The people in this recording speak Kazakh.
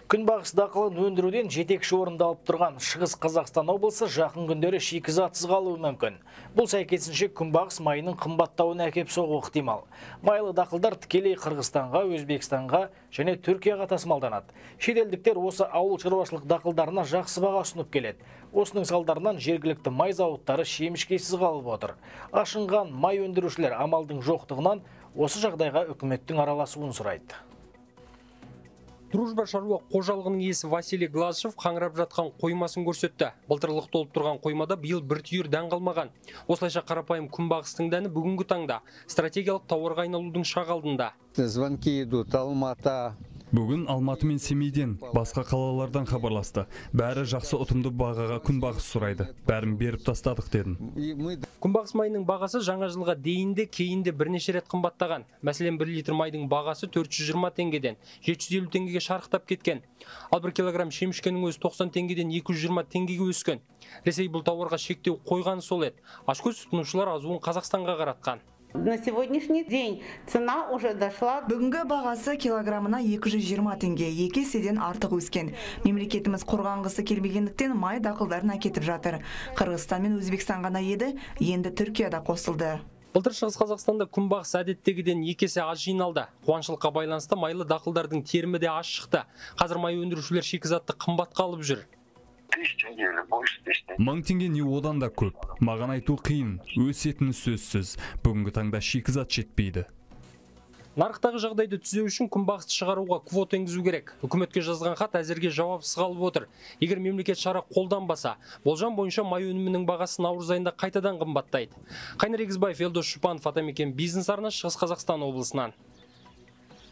Күнбағыс дақылын өндіруден жетекші орында алып тұрған Шығыс Қазақстан облысы жақын күндері шикізатсыз қалуы мүмкін. Бұл сәйкесінше күнбағыс майының қымбаттауына әкеп соғуы ықтимал. Майлы дақылдар тікелей Қырғызстанға, Өзбекстанға және Түркияға тасымалданады. Шетелдіктер осы ауыл шаруашылық дақылдарына жақсы баға ұсынып келеді. Осының салдарынан жергілікті май зауыттары шемішкесіз қалып отыр. Ашынған май өндірушілер амалдың жоқтығынан осы жағдайға үкіметтің араласуын сұрайды. Дружба шаруа қожалығының иесі Василий Глазышев қаңырап жатқан қоймасын көрсетті. Былтырлық толып тұрған қоймада биыл бір түйір дән қалмаған. Осылайша қарапайым күнбағыстың дәні бүгінгі таңда стратегиялық тауарға айналудың шақ алдында. Звонки идут, Алматы. Бүгін Алматы мен Семейден, басқа қалалардан хабарласты. Бәрі жақсы ұтымды бағаға күнбағыс сұрайды. Бәрін беріп тастадық дедім. Күнбағыс майының бағасы жаңа жылға дейінде кейінде бірнеше рет қымбаттаған. Мәселен, 1 литр майдың бағасы 420 теңгеден 750 теңгеге шарықтап кеткен. Ал 1 килограмм шемішкенің өзі 90 теңгеден 220 теңгеге өскен. Ресей бұл тауарға шектеу қойған сол еді. Ашкөз тұтынушылар азуын Қазақстанға қаратқан. На сегодняшний день цена уже дошла. Бүгінгі бағасы килограммына 220 теңге, 2 еседен артық өскен. Мемлекетіміз қорғанғысы келмегендіктен май дақылдарын әкетіп жатыр. Қырғызстан мен Өзбекстан ғана еді, енді Түркияда қосылды. Былтыр Шығыс Қазақстанда күнбағыс әдеттегіден 2 есе аз жиналды. Қуаңшылыққа байланысты майлы дақылдардың терімі де аз шықты. Қазір май өндірушілер шикізатты қымбатқа алып жүр. 1000 теңге не одан да көп. Маған айту қиын, өсетіні сөзсіз. Бүгінгі таңда шикізат жетпейді. Нарықтағы жағдайды түзеу үшін күнбағысты шығаруға квота енгізу керек. Үкіметке жазған хат әзірге жауапсыз қалып отыр. Егер мемлекет шара қолданбаса, болжам бойынша май өнімінің бағасы наурыз айында қайтадан қымбаттайды. Қайнар Егізбаев, Елдос Шупанов, Атамекен бизнес арнасы, Шығыс Қазақстан облысынан.